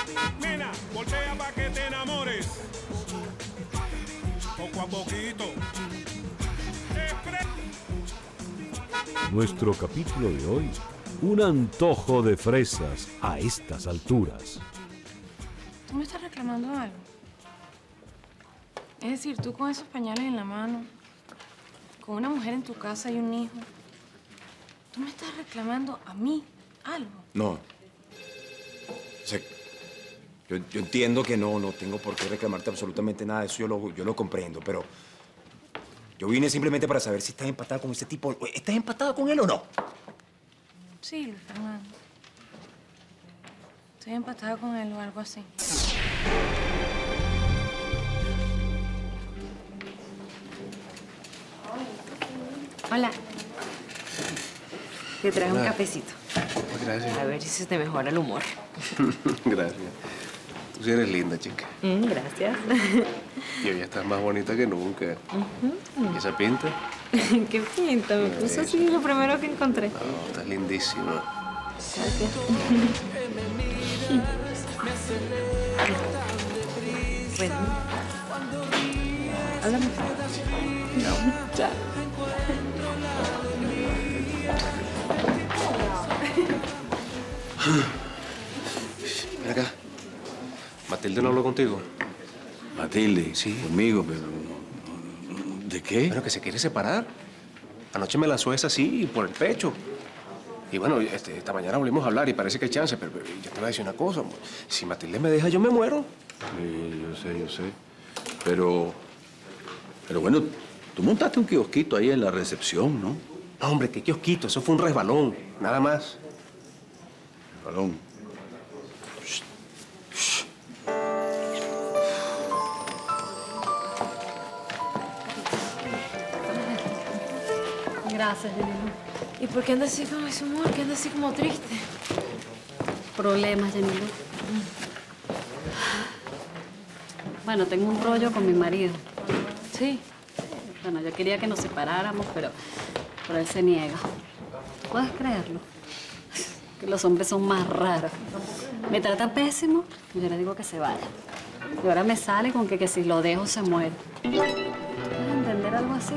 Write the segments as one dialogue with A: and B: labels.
A: Nena, voltea pa' que te enamores. Poco a poquito.
B: Nuestro capítulo de hoy, un antojo de fresas a estas alturas.
C: ¿Tú me estás reclamando algo? Es decir, tú con esos pañales en la mano, con una mujer en tu casa y un hijo, ¿tú me estás reclamando a mí algo?
D: No. O sea, yo entiendo que no tengo por qué reclamarte absolutamente nada. Eso yo lo comprendo, pero... Yo vine simplemente para saber si estás empatada con ese tipo. ¿Estás empatada con él o no?
C: Sí, Luis Fernando. Estoy empatada con él o algo así. Hola. Te traje un cafecito.
E: Gracias.
C: A ver si se te mejora el humor.
E: Gracias. Tú sí eres linda, chica.
C: Gracias.
E: Y hoy estás más bonita que nunca. ¿Y esa pinta?
C: Qué pinta, me puso así lo primero que encontré.
E: No, estás lindísima.
C: Gracias. Bueno. Háblame. Chao.
E: Ven acá. ¿Matilde no habló contigo?
F: Matilde,
E: Sí.
F: Conmigo, pero... ¿De qué?
E: Bueno, que se quiere separar. Anoche me lanzó esa así, por el pecho. Y bueno, esta mañana volvimos a hablar y parece que hay chance, pero yo te voy a decir una cosa. Si Matilde me deja, yo me muero.
F: Sí, yo sé. Pero bueno, tú montaste un kiosquito ahí en la recepción, ¿no?
E: No, hombre, qué kiosquito. Eso fue un resbalón. Nada más.
F: Balón.
C: Gracias, Liliana. ¿Y por qué andas así con ese humor? ¿Qué andas así como triste?
G: Problemas, Yanilo. Bueno, tengo un rollo con mi marido.
C: Sí.
G: Bueno, yo quería que nos separáramos, pero él se niega. ¿Puedes creerlo? Que los hombres son más raros. Me trata pésimo y yo le digo que se vaya. Y ahora me sale con que si lo dejo se muere. ¿Puedes entender algo así?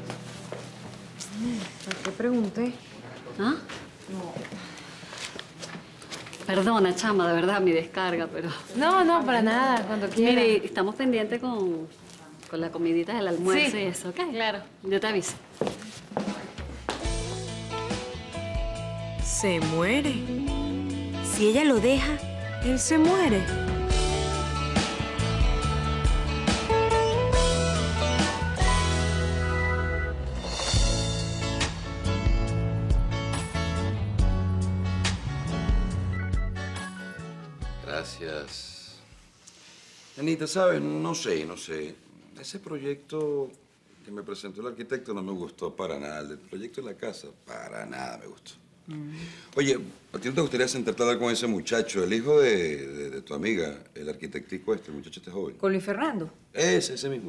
C: ¿Por qué pregunté?
G: ¿Ah? Perdona, chama, de verdad, mi descarga, pero...
C: No, para nada, cuando quieras.
G: Mire, estamos pendientes con la comidita del almuerzo y eso, ¿ok?
C: Claro.
G: Yo te aviso.
C: Se muere. Si ella lo deja, él se muere.
F: Gracias. Anita, ¿sabes? No sé. Ese proyecto que me presentó el arquitecto no me gustó para nada. El del proyecto de la casa, para nada me gustó. Oye, ¿a ti no te gustaría sentarte a hablar con ese muchacho, el hijo de tu amiga, el arquitectico el muchacho este joven?
H: ¿Con Luis Fernando?
F: Ese mismo.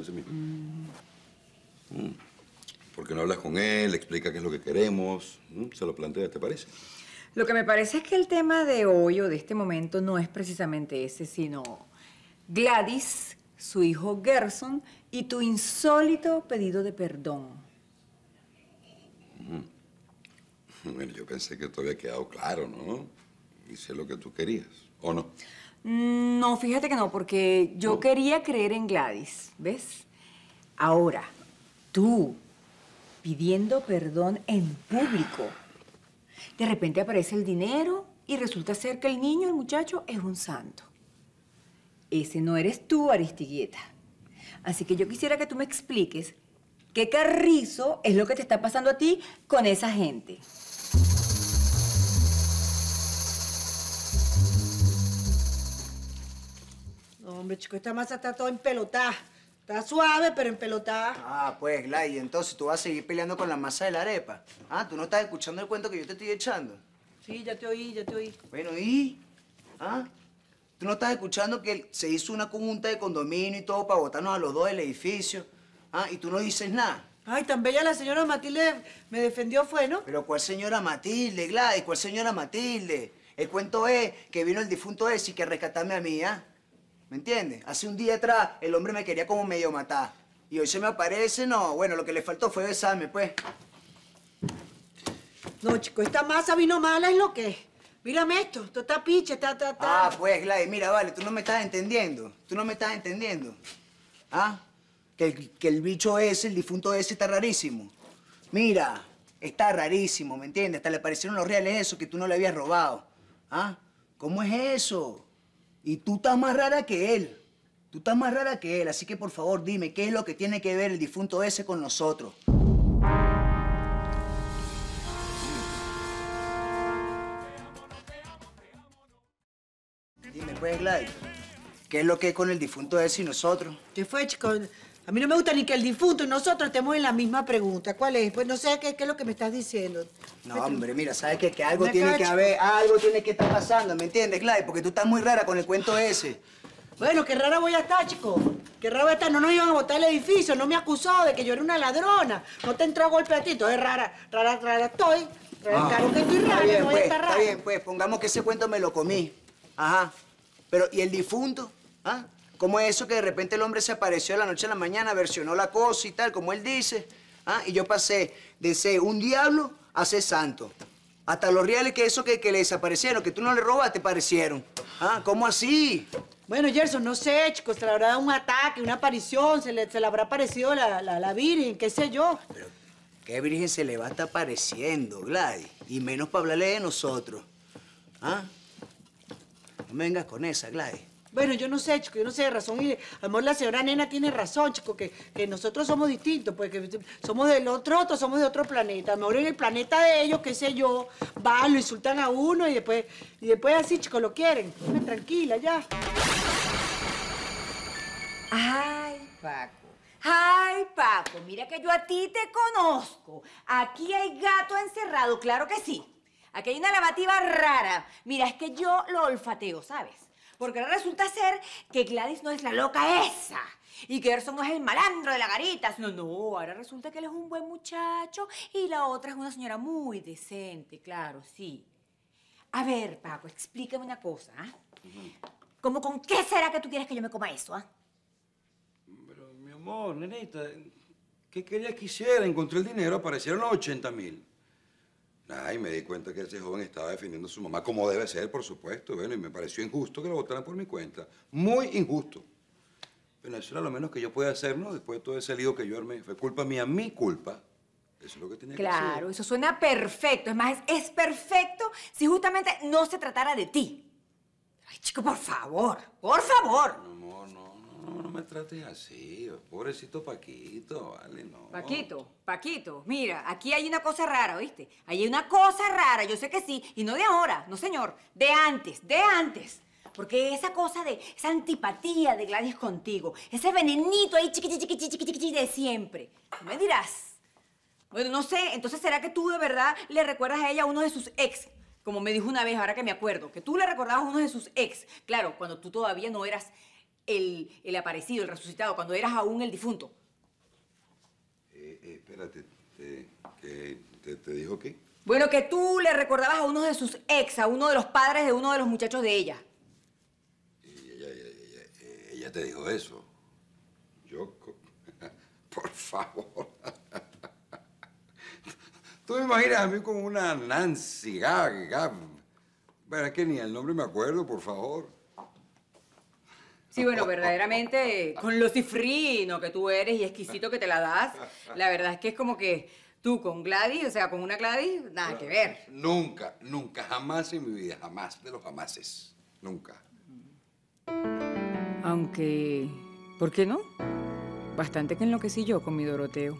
F: ¿Por qué no hablas con él? Le explica qué es lo que queremos. Se lo plantea, ¿te parece?
H: Lo que me parece es que el tema de hoy o de este momento no es precisamente ese, sino Gladys, su hijo Gerson y tu insólito pedido de perdón.
F: Bueno, yo pensé que todo había quedado claro, ¿no? Hice lo que tú querías, ¿o no?
H: No, fíjate que no, porque yo quería creer en Gladys, ¿ves? Ahora, tú pidiendo perdón en público. De repente aparece el dinero y resulta ser que el niño, el muchacho, es un santo. Ese no eres tú, Aristigueta. Así que yo quisiera que tú me expliques qué carrizo es lo que te está pasando a ti con esa gente.
I: No, hombre, chico, esta masa está toda empelotada. Está suave, pero empelotada.
J: Ah, pues, Gladys, entonces tú vas a seguir peleando con la masa de la arepa. Ah, ¿tú no estás escuchando el cuento que yo te estoy echando?
I: Sí, ya te oí.
J: Bueno, ¿y? ¿Ah? ¿Tú no estás escuchando que se hizo una conjunta de condominio y todo para botarnos a los dos del edificio? ¿Ah? ¿Y tú no dices nada?
I: Ay, tan bella la señora Matilde me defendió fue, ¿no?
J: Pero ¿cuál señora Matilde, Gladys? ¿Cuál señora Matilde? El cuento es que vino el difunto ese y que rescatarme a mí, ¿ah? ¿Me entiendes? Hace un día atrás el hombre me quería como medio matar. Y hoy se me aparece, no. Bueno, lo que le faltó fue besarme, pues.
I: No, chico, esta masa vino mala es lo que es. Mírame esto está piche, está.
J: Ah, pues, Gladys, mira, vale, tú no me estás entendiendo. Tú no me estás entendiendo. ¿Ah? Que el bicho ese, el difunto ese, está rarísimo. Mira, está rarísimo, ¿me entiendes? Hasta le parecieron los reales esos que tú no le habías robado. ¿Ah? ¿Cómo es eso? Y tú estás más rara que él. Tú estás más rara que él, así que por favor dime, ¿qué es lo que tiene que ver el difunto ese con nosotros? Dime, pues, Gladys, ¿qué es lo que es con el difunto ese y nosotros?
I: ¿Qué fue, chico? A mí no me gusta ni que el difunto y nosotros estemos en la misma pregunta. ¿Cuál es? Pues no sé qué es lo que me estás diciendo.
J: No, hombre, mira, ¿sabes qué? Que algo
I: Me
J: tiene que
I: cacho.
J: haber, algo tiene que estar pasando, ¿me entiendes, Gladys? Porque tú estás muy rara con el cuento ese.
I: Bueno, qué rara voy a estar, chico. Qué rara voy a estar. No nos iban a botar el edificio, no me acusó de que yo era una ladrona. No te entró a golpe a ti, entonces rara estoy. Claro que estoy rara,
J: Está bien,
I: no voy a
J: pues,
I: estar rara.
J: está bien, pues, pongamos que ese cuento me lo comí. Ajá. Pero, ¿y el difunto? ¿Ah? ¿Cómo es eso que de repente el hombre se apareció de la noche a la mañana, versionó la cosa y tal, como él dice? ¿Ah? Y yo pasé de ser un diablo a ser santo. Hasta los reales que eso que le desaparecieron, que tú no le robaste, parecieron. ¿Ah? ¿Cómo así?
I: Bueno, Gerson, no sé, chicos, se le habrá dado un ataque, una aparición, se le habrá aparecido la Virgen, qué sé yo.
J: Pero, ¿qué virgen se le va a estar apareciendo, Gladys? Y menos para hablarle de nosotros. ¿Ah? No me vengas con esa, Gladys.
I: Bueno, yo no sé, chico, yo no sé de razón. Y a lo mejor la señora Nena tiene razón, chico, que nosotros somos distintos, pues que somos del otros somos de otro planeta. A lo mejor en el planeta de ellos, qué sé yo, van, lo insultan a uno y después así, chicos, lo quieren. Dime, tranquila, ya.
H: Ay, Paco, mira que yo a ti te conozco. Aquí hay gato encerrado, claro que sí. Aquí hay una lavativa rara. Mira, es que yo lo olfateo, ¿sabes? Porque ahora resulta ser que Gladys no es la loca esa. Y que Gerson no es el malandro de la garita. No, ahora resulta que él es un buen muchacho y la otra es una señora muy decente, claro, sí. A ver, Paco, explícame una cosa, ¿ah? ¿Cómo con qué será que tú quieres que yo me coma eso, ah?
F: Pero, mi amor, nenita, ¿qué querías que hiciera? Encontré el dinero, aparecieron los 80.000. Ay, me di cuenta que ese joven estaba defendiendo a su mamá, como debe ser, por supuesto. Bueno, y me pareció injusto que lo votaran por mi cuenta. Muy injusto. Bueno, eso era lo menos que yo podía hacer, ¿no? Después de todo ese lío que yo armé. Fue culpa mía, mi culpa. Eso es lo que tenía que hacer.
H: Claro, eso suena perfecto. Es más, es perfecto si justamente no se tratara de ti. Ay, chico, por favor, por favor.
F: Mi amor, no me trates así. Pobrecito Paquito, vale, no.
H: Paquito, mira, aquí hay una cosa rara, ¿oíste? Hay una cosa rara, yo sé que sí, y no de ahora, no señor, de antes. Porque esa cosa de, esa antipatía de Gladys contigo, ese venenito ahí chiqui de siempre, tú me dirás. Bueno, no sé, entonces ¿será que tú de verdad le recuerdas a ella a uno de sus ex? Como me dijo una vez, ahora que me acuerdo, que tú le recordabas a uno de sus ex. Claro, cuando tú todavía no eras el aparecido, el resucitado, cuando eras aún el difunto.
F: Espérate, ¿te dijo qué?
H: Bueno, que tú le recordabas a uno de sus ex, a uno de los padres de uno de los muchachos de ella.
F: Ella te dijo eso. Por favor. Tú me imaginas a mí como una Nancy Gag. Bueno, es que ni el nombre me acuerdo, por favor.
H: Sí, bueno, verdaderamente, con lo cifrino que tú eres y exquisito que te la das, la verdad es que es como que tú con Gladys, o sea, con una Gladys, nada que ver.
F: Nunca, jamás en mi vida, jamás de los jamases. Nunca.
H: Aunque, ¿por qué no? Bastante que enloquecí yo con mi Doroteo.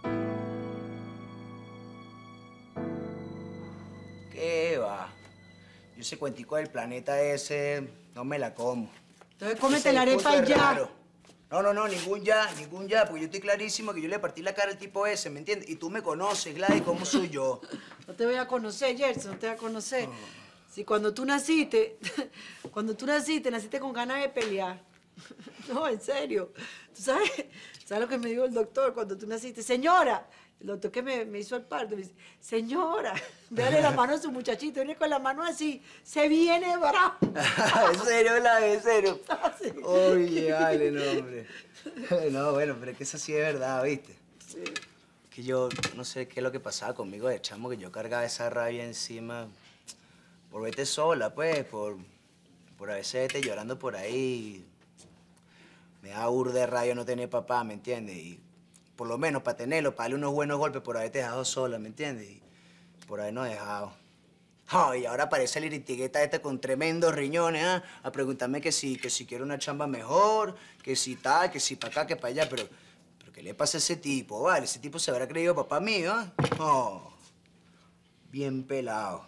J: ¿Qué va? Yo ese cuentico del planeta ese no me la como.
I: Entonces cómete la arepa y ya.
J: Raro. No, ningún ya, porque yo estoy clarísimo que yo le partí la cara al tipo ese, ¿me entiendes? Y tú me conoces, Gladys, cómo soy yo.
I: No te voy a conocer, Gerson, no te voy a conocer. Si cuando tú naciste, naciste con ganas de pelear. No, en serio. ¿Tú sabes lo que me dijo el doctor cuando tú naciste? Señora, El doctor que me hizo el parto me dice, señora, véale la mano a su muchachito, viene con la mano así, se viene bravo.
J: ¿En serio, Gladys? ¿En serio?
I: Sí.
J: Oye, vale, no, hombre. No, bueno, pero es que eso sí es verdad, ¿viste?
I: Sí.
J: Que yo no sé qué es lo que pasaba conmigo de chamo, que yo cargaba esa rabia encima por verte sola, pues, por a veces verte llorando por ahí. Me da burda de rabia no tener papá, ¿me entiendes? Y por lo menos para tenerlo, para darle unos buenos golpes por haberte dejado sola, ¿me entiendes? Y por habernos dejado. Oh, y ahora aparece el iritigueta este con tremendos riñones, ¿ah? A preguntarme que si quiero una chamba mejor, que si tal, que si para acá, que para allá, pero ¿qué le pasa a ese tipo, vale? Ese tipo se habrá creído papá mío, ¿ah? Oh, bien pelado.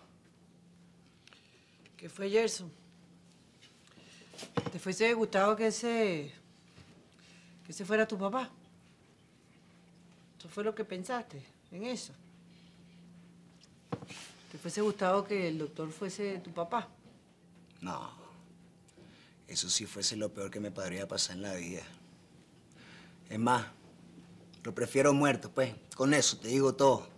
I: ¿Qué fue, Gerson? ¿Te fuese gustado que ese fuera tu papá? ¿Eso fue lo que pensaste en eso? ¿Te fuese gustado que el doctor fuese tu papá?
J: No, eso sí fuese lo peor que me podría pasar en la vida. Es más, lo prefiero muerto, pues. Con eso te digo todo.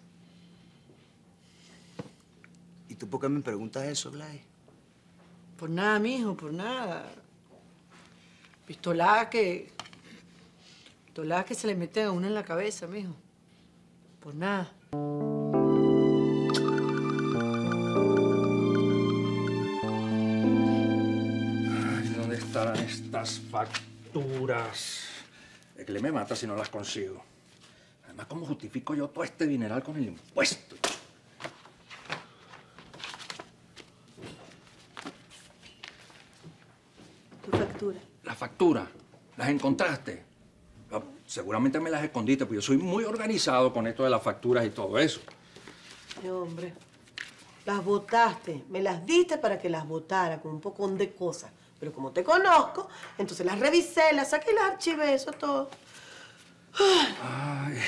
J: ¿Y tú por qué me preguntas eso, Gladys?
I: Por nada, mijo, por nada. Pistoladas que se le meten a uno en la cabeza, mijo. Por nada.
K: Ay, ¿dónde estarán estas facturas? Es que le me mata si no las consigo. Además, ¿cómo justifico yo todo este dineral con el impuesto?
I: Tu factura.
K: ¿Las facturas? ¿Las encontraste? Ah, seguramente me las escondiste, porque yo soy muy organizado con esto de las facturas y todo eso.
L: Ay, hombre, las botaste. Me las diste para que las botara con un pocón de cosas. Pero como te conozco, entonces las revisé, las saqué y las archivé, eso es todo.
K: Ay,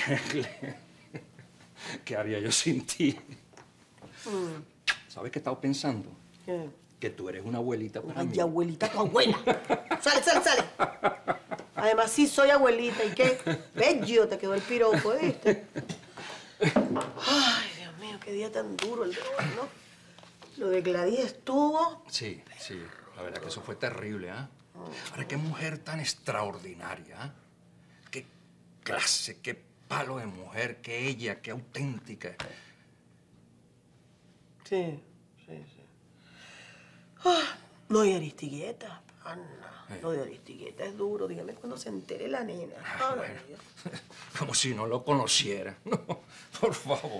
K: ¿qué haría yo sin ti? ¿Sabes qué he estado pensando?
L: ¿Qué?
K: Que tú eres una abuelita para mí.
L: Ay, abuelita, tu abuela. Sale, sale, sale. Además, sí soy abuelita. ¿Y qué? Bello te quedó el piropo, ¿viste? Ay, Dios mío, qué día tan duro el de hoy, ¿no? Lo de Gladys estuvo...
K: Sí, sí. La verdad que eso fue terrible, ¿ah? Ahora, qué mujer tan extraordinaria, ¿ah? Qué clase, qué palo de mujer, qué ella, qué auténtica.
L: Sí, sí, sí. Ah, no, y Aristigueta, pana. Lo de Aristigueta es duro. Dígame cuando se entere la nena.
K: Ay, bueno, como si no lo conociera. No, por favor.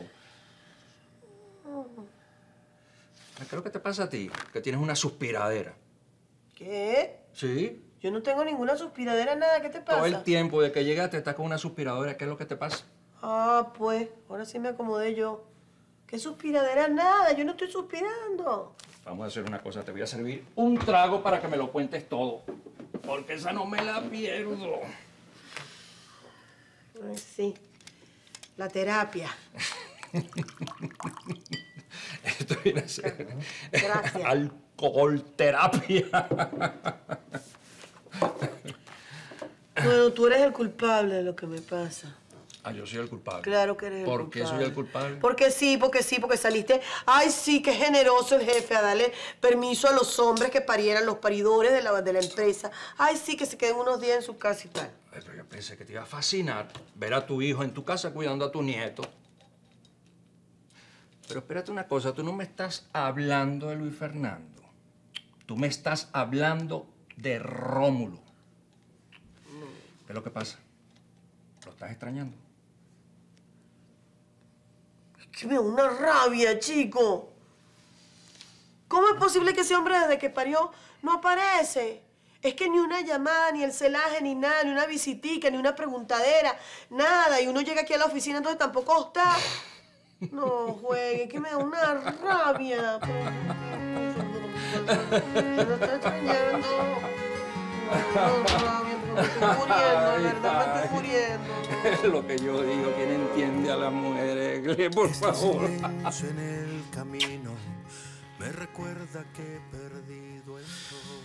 K: ¿Qué es lo que te pasa a ti? Que tienes una suspiradera.
L: ¿Qué?
K: ¿Sí?
L: Yo no tengo ninguna suspiradera, nada. ¿Qué te pasa?
K: Todo el tiempo de que llegaste estás con una suspiradora. ¿Qué es lo que te pasa?
L: Ah, pues, ahora sí me acomodé yo. ¿Qué suspiradera? Nada, yo no estoy suspirando.
K: Vamos a hacer una cosa. Te voy a servir un trago para que me lo cuentes todo. Porque esa no me la pierdo.
L: Ay, sí. La terapia.
K: Esto viene a ser
L: Gracias.
K: alcoholterapia.
L: Bueno, tú eres el culpable de lo que me pasa.
K: Ah, yo soy el culpable.
L: Claro que eres el culpable.
K: ¿Por qué soy el culpable?
L: Porque sí, porque saliste... Ay, sí, qué generoso el jefe a darle permiso a los hombres que parieran, los paridores de la empresa. Ay, sí, que se queden unos días en su casa y tal.
K: Ay, pero yo pensé que te iba a fascinar ver a tu hijo en tu casa cuidando a tu nieto. Pero espérate una cosa, tú no me estás hablando de Luis Fernando. Tú me estás hablando de Rómulo. ¿Qué es lo que pasa? ¿Lo estás extrañando?
L: Es que me da una rabia, chico. ¿Cómo es posible que ese hombre desde que parió no aparece? Es que ni una llamada, ni el celaje, ni nada, ni una visitica, ni una preguntadera, nada. Y uno llega aquí a la oficina, entonces tampoco está. No, juegue, es que me da una rabia. Me lo está extrañando. No, rabia, porque me estoy muriendo, de verdad me estoy muriendo.
K: Es lo que yo digo, ¿quién entiende a las mujeres? Por favor.
M: En el camino me recuerda que he perdido el todo.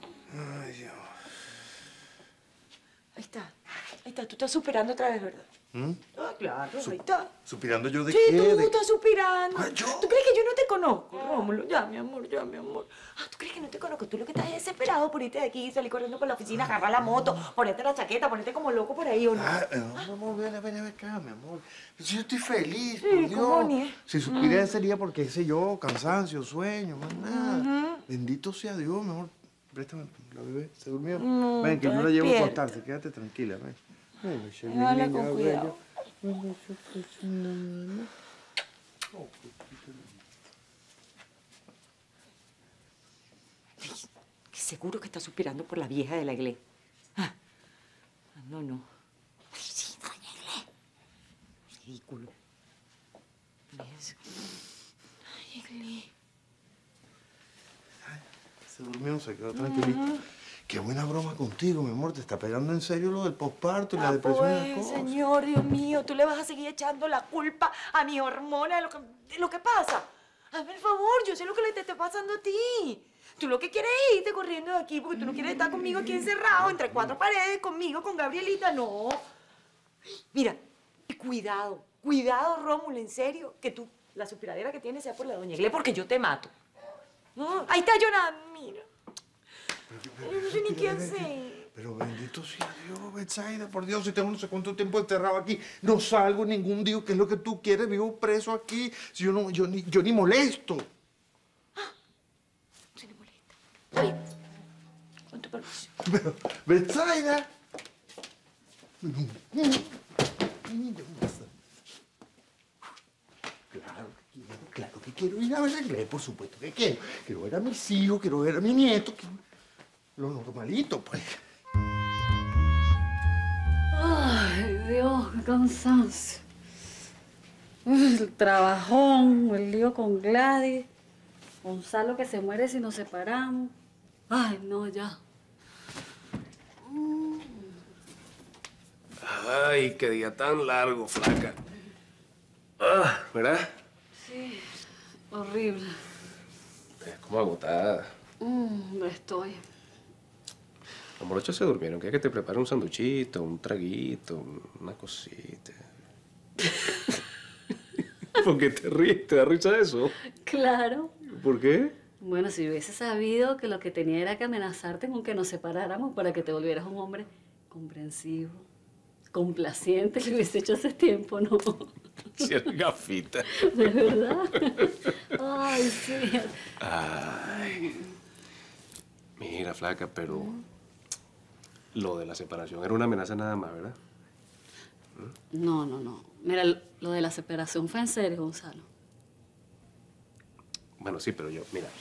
H: Ahí está, tú estás superando otra vez, ¿verdad? Ah, claro, ahí está.
N: ¿Suspirando yo de
H: Sí,
N: qué?
H: tú
N: ¿De
H: estás suspirando.
N: Ah, ¿yo?
H: ¿Tú crees que yo no te conozco, Rómulo? Ya, mi amor, ya, mi amor. Ah, ¿tú crees que no te conozco? Tú lo que estás es desesperado por irte de aquí, salir corriendo por la oficina, agarrar la moto, ponerte la chaqueta, ponerte como loco por ahí, ¿o no?
N: Ah, no, mi amor, ven acá, mi amor. Si yo estoy feliz,
H: Sí,
N: por Dios.
H: ¿cómo ni?
N: Si suspiré sería porque, qué sé yo, cansancio, sueño, más nada. Bendito sea Dios, mi amor. Préstame la bebé, ¿se durmió?
H: No,
N: ven, que yo
H: está
N: la llevo a
H: despierta.
N: acostarse, quédate tranquila, ven. Ven,
H: Llévala con
N: niña,
H: cuidado. Que seguro que está suspirando por la vieja de la iglesia. Ah, no, no. Ay, sí, doña Iglesias. Ridículo. Ay, Iglesias.
N: Se durmió, se quedó tranquilito. Qué buena broma contigo, mi amor. Te está pegando en serio lo del posparto y la depresión y las
H: Pues,
N: cosas.
H: señor, Dios mío, tú le vas a seguir echando la culpa a mi hormona de lo que pasa. Hazme el favor, yo sé lo que le te está pasando a ti. Tú lo que quieres es irte corriendo de aquí porque tú no quieres estar conmigo aquí encerrado, entre cuatro paredes, conmigo, con Gabrielita. No. Mira, cuidado, cuidado, Rómulo, en serio, que tú, la suspiradera que tienes sea por la doña Iglesias, porque yo te mato. No, ahí está llorando, mira. Yo no sé ni qué hacer.
N: Pero bendito sea Dios, Betsaida, por Dios, si tengo no sé cuánto tiempo enterrado aquí, no salgo ningún día, ¿qué es lo que tú quieres? Vivo preso aquí, si yo ni molesto.
H: Se le molesta. Oye, con tu permiso.
N: Pero, Betsaida. Claro que quiero ir a ver a inglés, por supuesto que quiero. Quiero ver a mis hijos, quiero ver a mi nieto, lo normalito, pues.
G: Ay, Dios, qué cansancio. El trabajón, el lío con Gladys. Gonzalo que se muere si nos separamos. Ay, no, ya.
E: Ay, qué día tan largo, flaca. Ah, ¿verdad?
G: Sí, horrible.
E: Es como agotada.
G: Estoy.
E: Los morochos se durmieron. ¿Quieres que te prepare un sanduchito, un traguito, una cosita? ¿Por qué te ríes? ¿Te da risa eso?
G: Claro.
E: ¿Por qué?
G: Bueno, si hubiese sabido que lo que tenía era que amenazarte con que nos separáramos para que te volvieras un hombre comprensivo, complaciente, lo hubiese hecho hace tiempo, ¿no?
E: Si eres gafita.
G: ¿De verdad? Ay, sí.
E: Ay. Mira, flaca, pero lo de la separación era una amenaza nada más, ¿verdad?
G: No, no, no. Mira, lo de la separación fue en serio, Gonzalo.
E: Bueno, sí, pero yo, mira.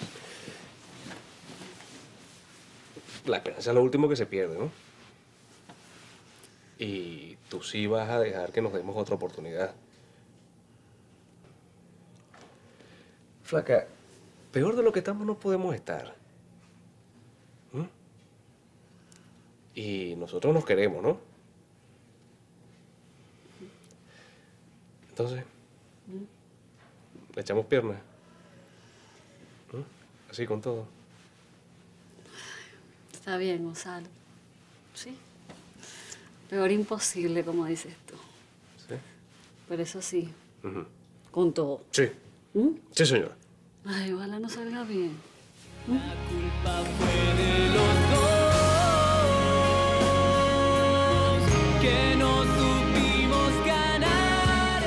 E: La esperanza es lo último que se pierde, ¿no? Y tú sí vas a dejar que nos demos otra oportunidad. Flaca, peor de lo que estamos no podemos estar. Y nosotros nos queremos, ¿no? Entonces, ¿le echamos piernas? Así con todo.
G: Está bien, Gonzalo. Sí. Peor imposible, como dices tú.
E: ¿Sí?
G: Pero eso sí, con todo.
E: Sí. Sí, señora.
G: Ay, ojalá no salga bien.
O: Que no supimos ganar.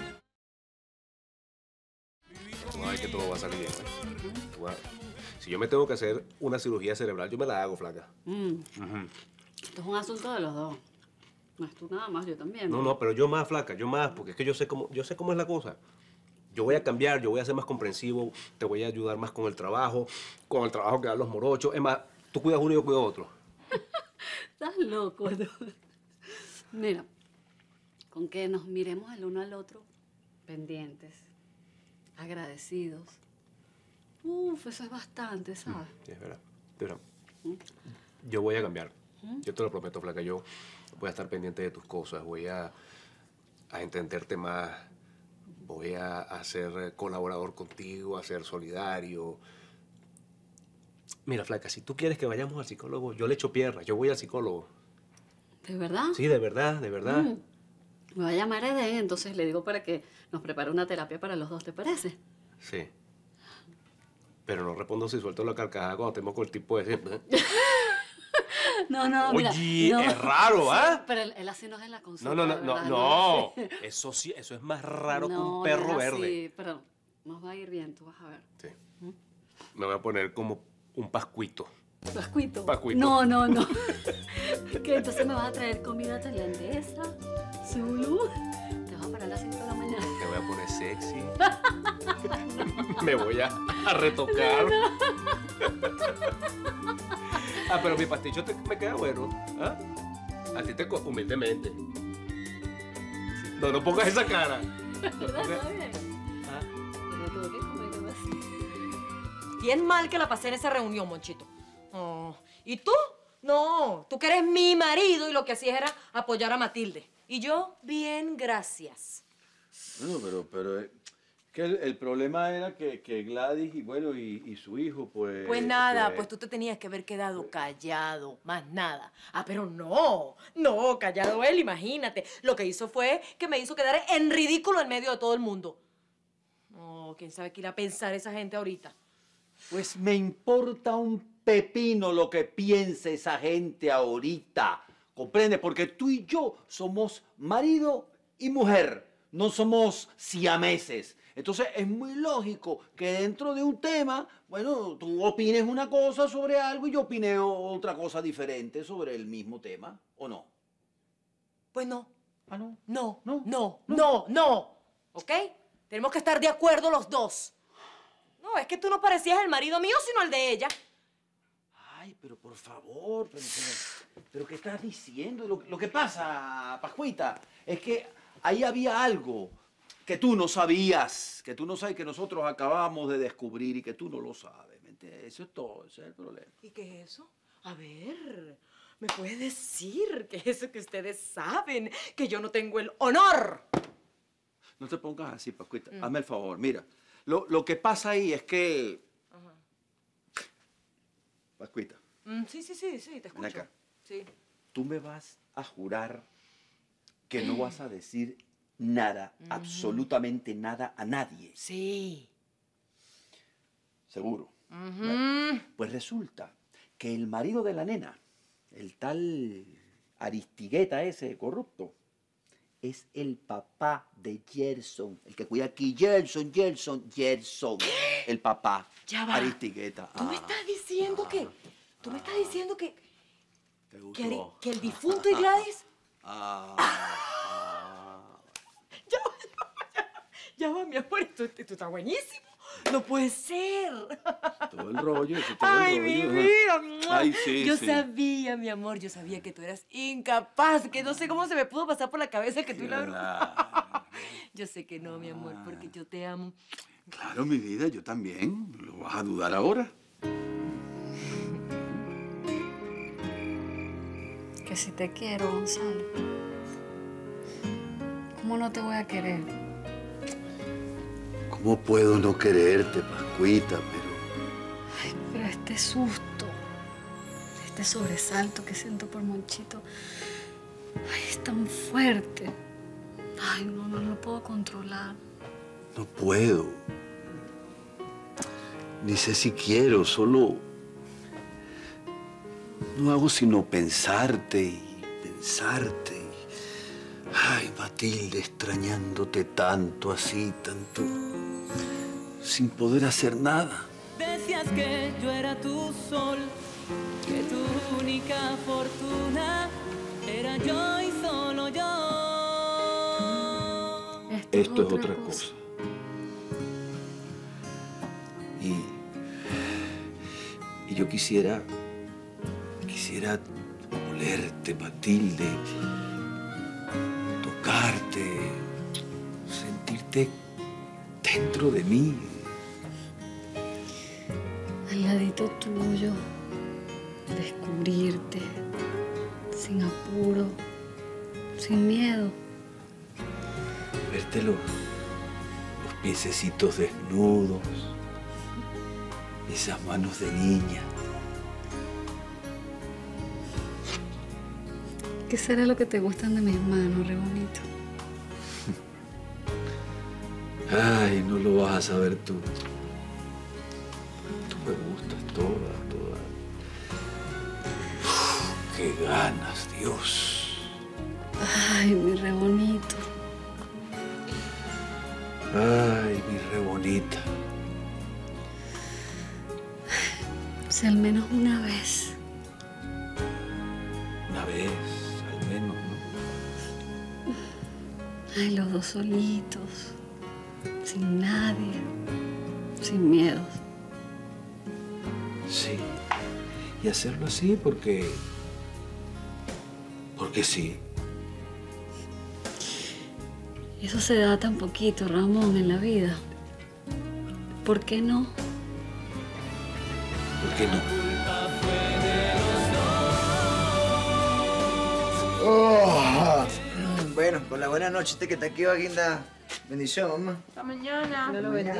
E: No hay que todo va a salir bien, ¿eh? Wow. Si yo me tengo que hacer una cirugía cerebral, yo me la hago, flaca.
G: Esto es un asunto de los dos. No es tú nada más, yo también.
E: No, pero yo más, flaca, yo más, porque es que yo sé cómo es la cosa. Yo voy a cambiar, yo voy a ser más comprensivo, te voy a ayudar más con el trabajo que dan los morochos. Es más, tú cuidas uno y yo cuido otro.
G: Estás loco, ¿no? Mira, con que nos miremos el uno al otro, pendientes, agradecidos. Eso es bastante, ¿sabes?
E: Sí, es verdad. Pero yo voy a cambiar. Yo te lo prometo, flaca. Yo voy a estar pendiente de tus cosas. Voy a entenderte más. Voy a ser colaborador contigo, a ser solidario. Mira, flaca, si tú quieres que vayamos al psicólogo, yo le echo piernas. Yo voy al psicólogo.
G: ¿De verdad?
E: Sí, de verdad, de verdad.
G: Me va a llamar Eden, entonces le digo para que nos prepare una terapia para los dos, ¿te parece?
E: Sí. Pero no respondo si suelto la carcajada cuando tengo con el tipo ese.
G: No, mira.
E: Oye,
G: no.
E: es raro, ¿ah?
G: Sí, pero él así no es en la consulta.
E: No. Eso sí, eso es más raro que un perro verde.
G: Sí, pero nos va a ir bien, tú vas a ver.
E: Sí. Me voy a poner como un pascuito.
G: ¿Pascuito?
E: Pascuito.
G: No. ¿Qué? Entonces me vas a traer comida tailandesa, Zulu. Te vas a parar a las 5 de la mañana.
E: Me voy a poner sexy. Me voy a retocar. Pero mi pasticho me queda bueno. ¿Ah? A ti te... humildemente. No pongas esa cara.
P: Bien mal que la pasé en esa reunión, Monchito. Oh. ¿Y tú? No, tú que eres mi marido y lo que hacías era apoyar a Matilde. Y yo, bien, gracias.
Q: Bueno, pero que el problema era que Gladys y su hijo, pues...
P: Pues nada, pues tú te tenías que haber quedado callado, más nada. Pero no, callado él, imagínate. Lo que hizo fue que me hizo quedar en ridículo en medio de todo el mundo. No, quién sabe qué irá a pensar esa gente ahorita.
Q: Pues me importa un pepino lo que piense esa gente ahorita. ¿Comprende? Porque tú y yo somos marido y mujer. No somos siameses. Entonces es muy lógico que dentro de un tema, bueno, tú opines una cosa sobre algo y yo opine otra cosa diferente sobre el mismo tema, ¿o no?
P: Pues no.
Q: ¿Ah, no?
P: No. ¿Ok? Tenemos que estar de acuerdo los dos. No, es que tú no parecías el marido mío, sino el de ella.
Q: Ay, pero por favor, pero ¿qué estás diciendo? Lo que pasa, Pascuita, es que ahí había algo que tú no sabías, que nosotros acabamos de descubrir y que tú no lo sabes, ¿me entiendes? Eso es todo, ese es el problema.
P: ¿Y qué es eso? A ver, ¿me puedes decir qué es eso que ustedes saben? Que yo no tengo el honor.
Q: No te pongas así, Pascuita, hazme el favor, mira. Lo que pasa ahí es que...
P: Ajá.
Q: Pascuita.
P: Sí, te escucho.
Q: Ven acá.
P: Sí.
Q: Tú me vas a jurar que no vas a decir nada, absolutamente nada a nadie.
P: Sí.
Q: ¿Seguro? Bueno, pues resulta que el marido de la nena, el tal Aristigueta ese corrupto, es el papá de Gerson, el que cuida aquí. Gerson. El papá.
P: Ya va.
Q: Aristigueta.
P: ¿Tú me estás diciendo que... ¿Tú me estás diciendo que...
Q: ¿Te gustó?
P: que el difunto y Gladys... Ya va, mi amor, esto está buenísimo. No puede ser.
Q: Todo el rollo,
P: Ay, mi vida.
Q: Ay, sí,
P: Yo
Q: sí.
P: sabía, mi amor, yo sabía que tú eras incapaz, que no sé cómo se me pudo pasar por la cabeza que tú la... Yo sé que no, mi amor, porque yo te amo.
Q: Claro, mi vida, yo también. ¿Lo vas a dudar ahora?
G: Que si te quiero, Gonzalo. ¿Cómo no te voy a querer?
Q: ¿Cómo puedo no quererte, Pascuita?
G: Pero este susto, este sobresalto que siento por Monchito, ay, es tan fuerte. Ay, no lo puedo controlar.
Q: No puedo. Ni sé si quiero, solo... No hago sino pensarte y pensarte. Ay, Matilde, extrañándote tanto, así, tanto... sin poder hacer nada.
O: Decías que yo era tu sol, que tu única fortuna era yo y solo yo.
Q: Esto es otra cosa. Y yo quisiera olerte, Matilde, tocarte, sentirte dentro de mí.
G: Al ladito tuyo, descubrirte, sin apuro, sin miedo.
Q: Verte los piececitos desnudos, esas manos de niña.
G: ¿Qué será lo que te gustan de mis manos, re bonito?
Q: Ay, no lo vas a saber tú. Tú me gustas toda. Uf, qué ganas, Dios.
G: Ay, mi re bonito.
Q: Ay, mi re bonita.
G: Si al menos una vez.
Q: Una vez, al menos, ¿no?
G: Ay, los dos solitos. Sin nadie. Sin miedos.
Q: Sí. Y hacerlo así porque sí.
G: Eso se da tan poquito, Ramón, en la vida. ¿Por qué no?
Q: ¿Por qué no?
J: Oh. Bueno, con la buena noche que está aquí, Vaguinda. Bendición, mamá.
C: Hasta mañana.
J: Dios lo bendiga.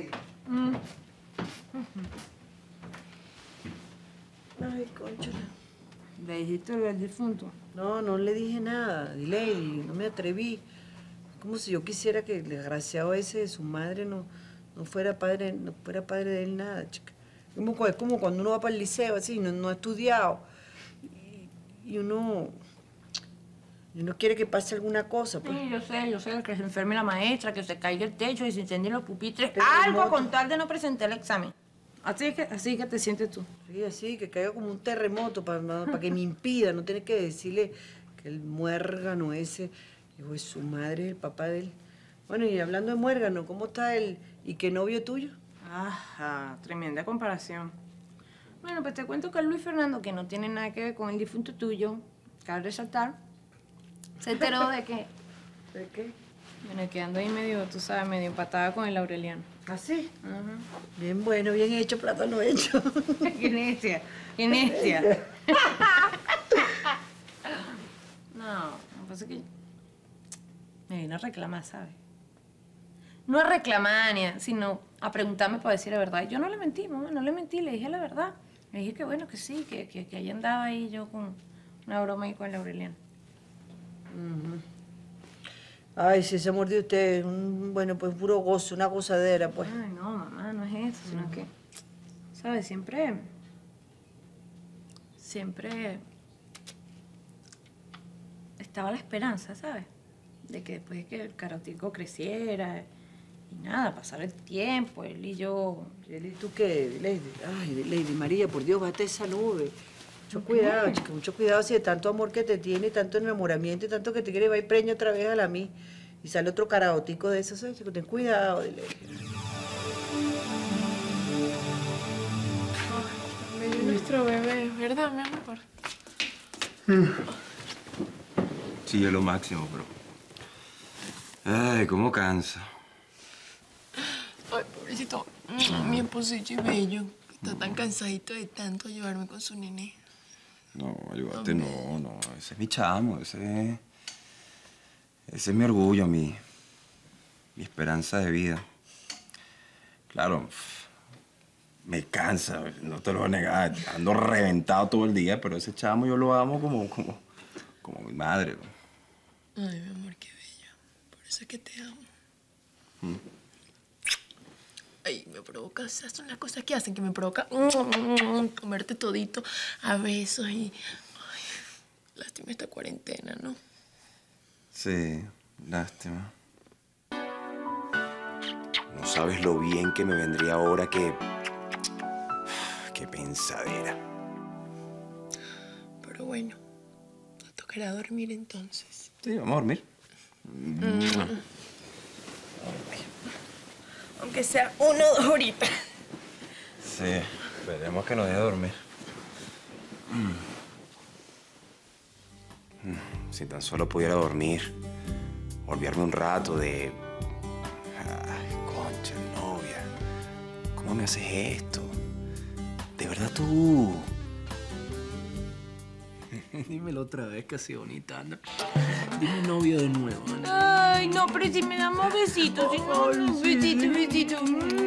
I: Ay, conchola.
C: ¿Le dijiste lo del difunto?
I: No, no le dije nada. Lady, no me atreví. Como si yo quisiera que el desgraciado ese de su madre no fuera padre de él nada, chica. Es como cuando uno va para el liceo, así, no ha estudiado. Y uno quiere que pase alguna cosa. Pues.
C: Sí, yo sé, que se enferme la maestra, que se caiga el techo y se incendien los pupitres.
I: Terremoto.
C: Algo con tal de no presentar el examen. Así que te sientes tú.
I: Sí, así, que caiga como un terremoto para que me impida. No tienes que decirle que el muérgano ese, hijo de su madre, el papá de él. Bueno, y hablando de muérgano, ¿cómo está él? ¿Y qué novio tuyo?
C: Ajá, tremenda comparación. Bueno, pues te cuento que Luis Fernando, que no tiene nada que ver con el difunto tuyo, cabe resaltar, se enteró de que...
I: ¿De qué?
C: Bueno, que ando ahí medio, tú sabes, medio empatada con el Aureliano.
I: ¿Ah, sí?
C: Ajá.
I: Bien bueno, bien hecho, plátano hecho.
C: ¡Qué necia! ¡Qué necia! No, lo que pasa es que me vino a reclamar, ¿sabes? No a reclamar, sino a preguntarme para decir la verdad. Yo no le mentí, mamá, no le mentí, le dije la verdad. Le dije que bueno, que sí, que ahí andaba ahí yo con una broma ahí con el Aureliano.
I: Ay, si ese amor de usted, bueno, pues puro gozo, una gozadera, pues.
C: Ay, no, mamá, no es eso, sino que, ¿sabes? Siempre estaba la esperanza, ¿sabes? De que después de que el carotico creciera y nada, pasar el tiempo, él y yo...
I: ¿Y tú qué, Lady? Ay, Lady María, por Dios, bate esa nube. Mucho cuidado, chica, mucho cuidado si de tanto amor que te tiene, tanto enamoramiento y tanto que te quiere va y preña otra vez a la mí. Y sale otro caraotico de esos, ¿sabes? Ten cuidado, Lady.
L: Nuestro bebé, ¿verdad, mi amor?
D: Sí, es lo máximo, pero... Ay, cómo cansa.
L: Ay, pobrecito, mi esposillo y bello. Está tan cansadito de tanto llevarme con su nené.
D: No, ayúdate, no. Ese es mi chamo, ese es mi orgullo, mi esperanza de vida. Claro, me cansa, no te lo voy a negar. Ando reventado todo el día, pero ese chamo yo lo amo como mi madre.
L: Ay, mi amor, qué bello. Por eso es que te amo. Ay, me provoca, esas son las cosas que hacen, que me provoca comerte todito a besos y... Ay, lástima esta cuarentena, ¿no?
D: Sí, lástima. No sabes lo bien que me vendría ahora que... Qué pensadera.
L: Pero bueno, nos tocará dormir entonces.
D: Sí, vamos a dormir.
L: Aunque sea 1 o 2 horitas.
D: Sí, esperemos que nos deje dormir. Si tan solo pudiera dormir, olvidarme un rato de... Ay, concha, novia. ¿Cómo me haces esto? ¿De verdad tú?
K: Dímelo otra vez, casi bonita, Ana. Dime novio de nuevo, Ana.
C: Ay, no, pero si me damos besitos, si no, besito.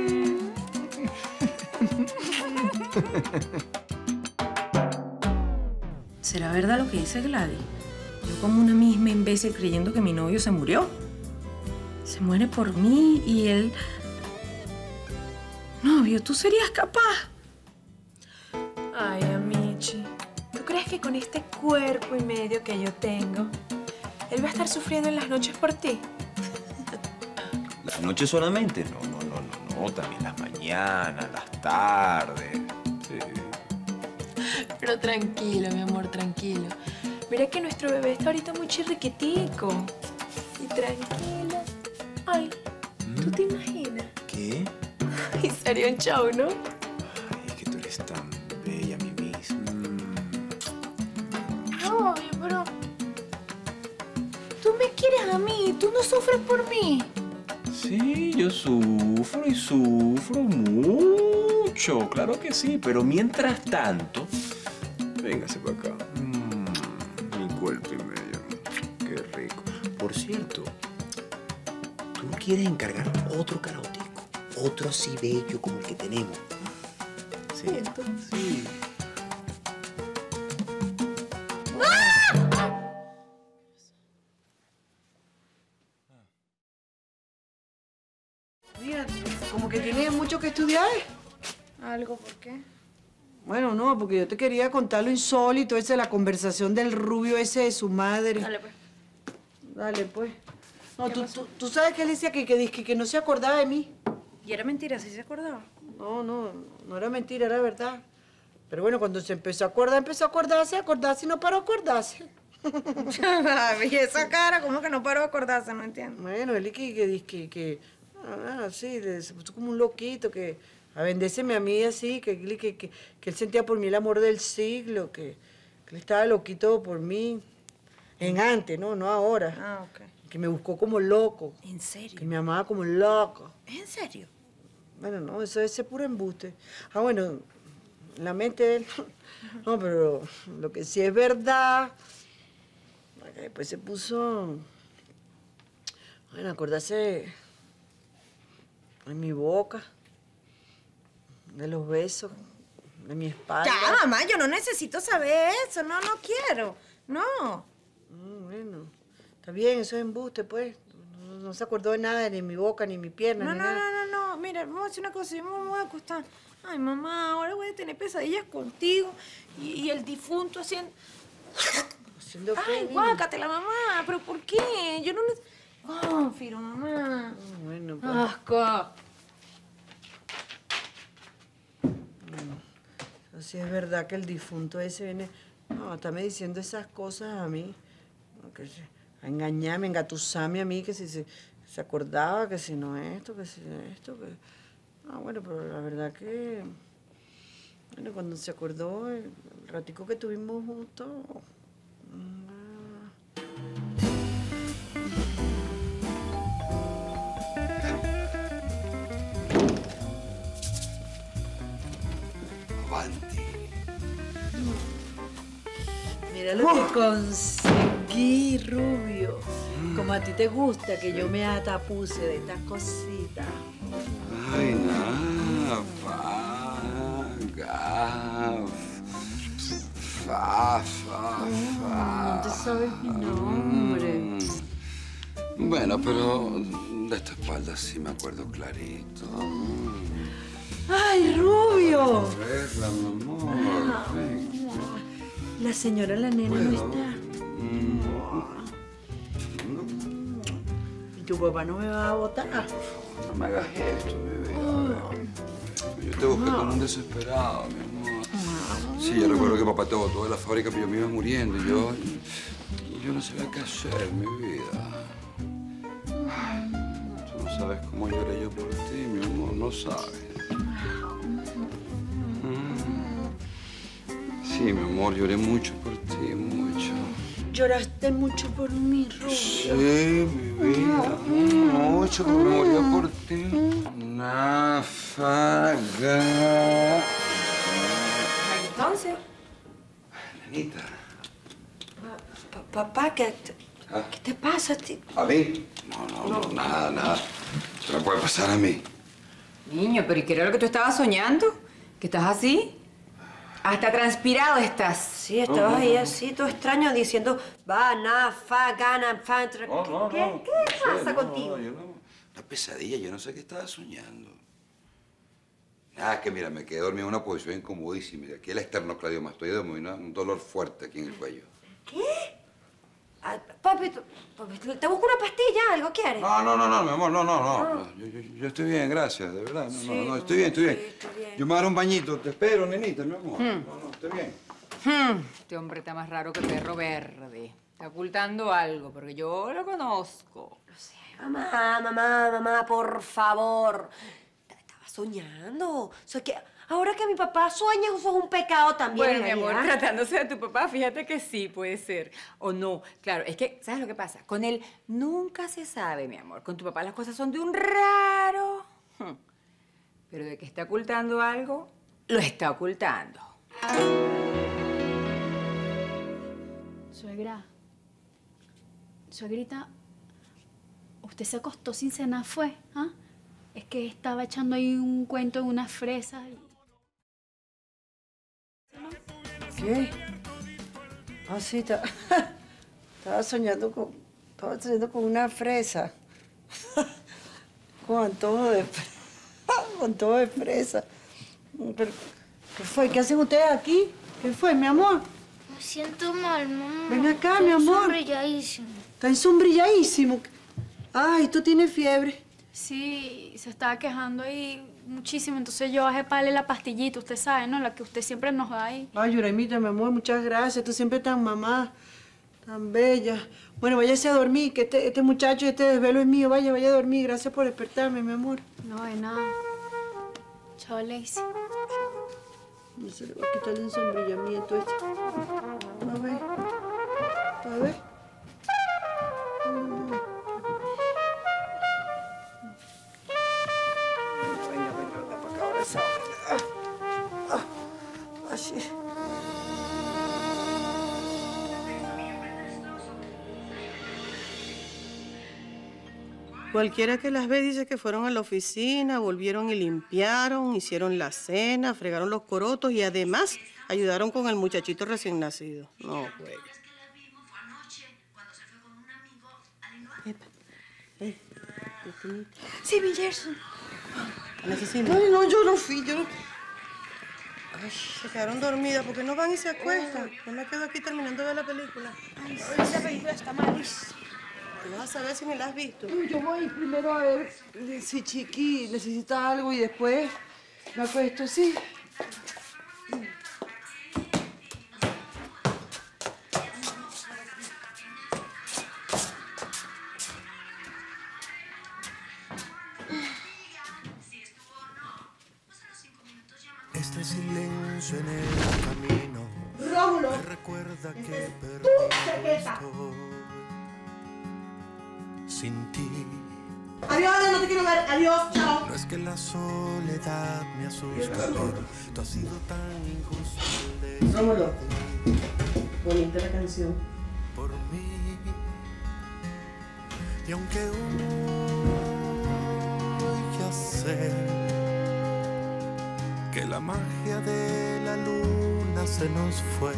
C: ¿Será verdad lo que dice Gladys? Yo como una misma imbécil creyendo que mi novio se murió. se muere por mí y él... Novio, ¿tú serías capaz?
R: Ay, Amichi, ¿tú crees que con este cuerpo y medio que yo tengo, él va a estar sufriendo en las noches por ti?
D: ¿Las noches solamente? No, también las mañanas, las tardes. Sí.
R: Pero tranquilo, mi amor, tranquilo. Mira que nuestro bebé está ahorita muy chirriquitico. Y tranquilo. Ay, ¿tú te imaginas?
D: ¿Qué?
R: Y sería un show, ¿no?
D: Ay, es que tú eres tan bella, Mimi.
C: Novio, pero... Tú me quieres a mí, tú no sufres por mí.
D: Sí, yo sufro y sufro mucho, claro que sí, pero mientras tanto, véngase para acá. Mi cuerpo y medio, qué rico. Por cierto, ¿tú no quieres encargar otro karaotico? Otro así bello como el que tenemos. Sí, entonces. Sí.
I: Mira, como que tienes mucho que estudiar.
C: ¿Algo? ¿Por qué?
I: Bueno, no, porque yo te quería contar lo insólito, esa es la conversación del rubio ese de su madre.
C: Dale, pues.
I: Dale, pues. No, tú sabes que él decía que no se acordaba de mí.
C: ¿Y era mentira? ¿Sí se acordaba?
I: No era mentira, era verdad. Pero bueno, cuando se empezó a acordarse y no paró a acordarse.
C: Y esa cara, ¿cómo que no paró a acordarse? No entiendo.
I: Bueno, él que sí, se puso como un loquito, que a bendéceme a mí así, que él sentía por mí el amor del siglo, que él estaba loquito por mí. En antes, no ahora.
C: Ah, ok.
I: Que me buscó como loco.
C: ¿En serio?
I: Que me amaba como loco.
C: ¿Es en serio?
I: Bueno, no, eso es ese puro embuste. Ah, bueno, la mente de él... No, pero lo que sí es verdad... Que después se puso... Bueno, acordarse en mi boca, de los besos, de mi espalda.
C: Ya, mamá, yo no necesito saber eso. No quiero. No.
I: Bueno, está bien, eso es embuste, pues. No se acordó de nada, ni mi boca, ni mi pierna, ni nada.
C: No. Mira, vamos a hacer una cosa. Yo me voy a acostar. Ay, mamá, ahora voy a tener pesadillas contigo. Y el difunto haciendo...
I: ¿Haciendo qué,
C: Ay,
I: niña?
C: guácatela, mamá. ¿Pero por qué? Yo no... Confiro, mamá.
I: Bueno, pues...
C: Asco.
I: Así es verdad que el difunto ese viene... No, está me diciendo esas cosas a mí. A engañarme, a engatusarme a mí, que si se acordaba, que si no esto, que si esto, que... Ah, bueno, pero la verdad que... Bueno, cuando se acordó, el ratico que tuvimos juntos...
F: Avanti.
I: Mira lo que conseguí, rubio. Como a ti te gusta que yo me atapuse de estas cositas.
F: Ay, nada,
I: No te sabes mi nombre.
F: Bueno, pero de esta espalda sí me acuerdo clarito.
I: ¡Ay, rubio!
F: Verla, mi amor.
I: La señora, la nena, no está. ¿Y tu papá no me va a botar?
F: No me hagas esto, mi vida. Yo te busqué como un desesperado, mi amor. Sí, yo recuerdo que papá te botó de la fábrica, pero yo me iba muriendo y yo no sabía qué hacer, mi vida. Ay, tú no sabes cómo lloré yo por ti, mi amor, no sabes. Sí, mi amor, lloré mucho por ti, mucho.
I: Lloraste mucho por mí, rubio.
F: Sí, mi vida, mucho, me moría por ti. Náfaga.
C: Entonces,
F: Nenita.
C: papá, ¿qué te pasa a ti?
F: ¿A mí? No, nada. Esto no puede pasar a mí.
H: Niño, ¿pero y qué era lo que tú estabas soñando? ¿Que estás así? Hasta transpirado estás.
C: Sí, estabas ahí así, todo extraño, diciendo, va, na, fa, gana, fa, tra... ¿Qué pasa contigo?
F: Una pesadilla, yo no sé qué estaba soñando. Ah, que mira, me quedé dormido en una posición incomodísima. Aquí el esternocleidomastoideo me vino un dolor fuerte aquí en el cuello.
S: ¿Qué? Ah, papi, ¿te busco una pastilla? ¿Algo quieres?
F: No, mi amor, no. Yo estoy bien, gracias, de verdad. No, estoy bien.
S: Sí, estoy bien.
F: Yo me daré un bañito, te espero, nenita, mi amor. No, estoy bien.
H: Este hombre está más raro que perro verde. Está ocultando algo, porque yo lo conozco.
S: No sé, mamá, por favor. Estaba soñando. O sea, que ahora que mi papá sueña, eso es un pecado también.
H: Bueno, mi amor, tratándose de tu papá, fíjate que sí, puede ser. O no. Claro, es que, ¿sabes lo que pasa? Con él nunca se sabe, mi amor. Con tu papá las cosas son de un raro. Pero de que está ocultando algo, lo está ocultando.
G: Suegrita, ¿usted se acostó sin cenar fue? ¿Ah? Es que estaba echando ahí un cuento en unas fresas y...
I: ¿Qué? Ah, sí, estaba soñando con una fresa. Con antojo de fresa. Pero, ¿qué fue? ¿Qué hacen ustedes aquí? ¿Qué fue, mi amor?
T: Me siento mal, mamá.
I: Ven acá, mi amor.
T: Estoy ensombrelladísimo.
I: Está ensombrelladísimo. Ay, ¿tú tienes fiebre?
G: Sí, se estaba quejando ahí muchísimo, entonces yo bajé para darle la pastillita, usted sabe, ¿no? La que usted siempre nos da ahí.
I: Ay, Yuraimita, mi amor, muchas gracias. Tú siempre tan mamá, tan bella. Bueno, váyase a dormir, que este muchacho, este desvelo es mío. Vaya a dormir. Gracias por despertarme, mi amor.
G: No, de nada. Chao, Lacey.
I: No se le va a quitar el ensombrillamiento este. A ver. Venga, para acá, ahora sí. Así. Cualquiera que las ve dice que fueron a la oficina, volvieron y limpiaron, hicieron la cena, fregaron los corotos y además ayudaron con el muchachito recién nacido. No, güey.
S: Sí, mi Gerson.
I: Ay, no, yo no fui, Ay, se quedaron dormidas porque no van y se acuestan. Yo me quedo aquí terminando de ver la película.
S: Ay, esa película está malísima.
I: Tú vas a saber si me la has visto. Yo voy primero a ver si Chiqui necesita algo y después me acuesto, ¿sí?
M: Este silencio en el camino
I: Rómulo,
M: me recuerda que
I: tu chaqueta.
M: estoy sin ti.
I: Adiós, no te quiero ver. Adiós, chao.
M: No es que la soledad me asusta, pero tú has sido tan injusto.
I: Rómulo, bonita la canción.
M: Por mí. Y aunque hoy ya sé que la magia de la luna se nos fue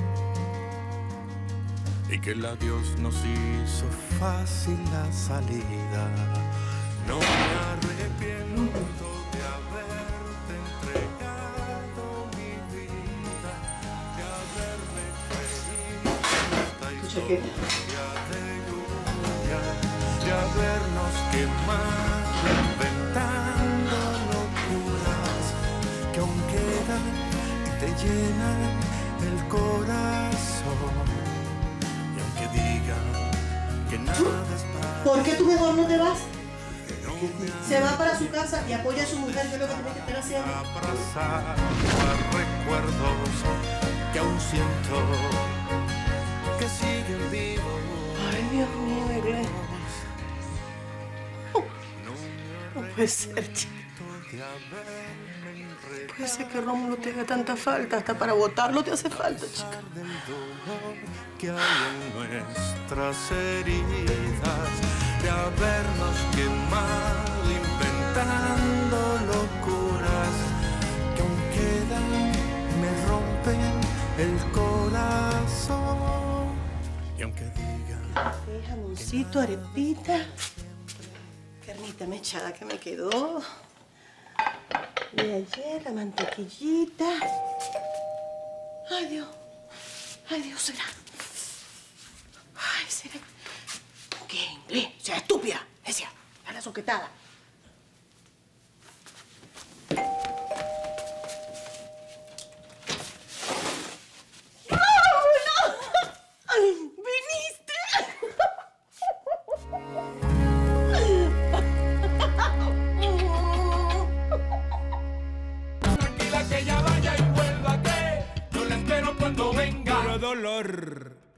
M: y que el adiós nos hizo fácil la salida, no me arrepiento de haberte entregado mi vida, de haberme creído esta historia de lluvia, de habernos quemado inventando locuras que aún quedan y te llenan el corazón. Y aunque digan que nada es para...
I: ¿Por qué tú mejor no te vas? Se va para su casa y apoya a su mujer, que es lo que tiene que estar haciendo.
M: Abrazar recuerdos que aún siento que siguen vivos.
I: Ay, Dios mío, Egle. No puede ser, chica. Puede ser que Rómulo te haga tanta falta, hasta para botarlo te hace falta, chica.
M: Del dolor que hay en nuestras heridas, de habernos quemado inventando locuras que aún quedan, me rompen el corazón. Y aunque digan
I: jamoncito, arepita, carnita
L: mantequillita mechada que me quedó. De ayer, la mantequillita. Ay, Dios. Ay, Dios, será. Ay, será. ¿Qué inglés? O sea, estúpida. Decía, a la soquetada.
A: Tranquila que ya vaya y vuelva, que yo la espero cuando venga. Puro dolor.